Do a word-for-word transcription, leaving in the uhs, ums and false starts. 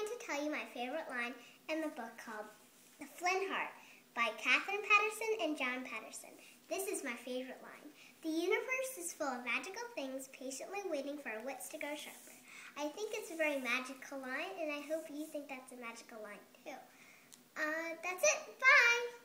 going to tell you my favorite line in the book called The Flint Heart by Catherine Patterson and John Patterson. This is my favorite line. The universe is full of magical things patiently waiting for our wits to grow sharper. I think it's a very magical line, and I hope you think that's a magical line too. Uh, that's it. Bye!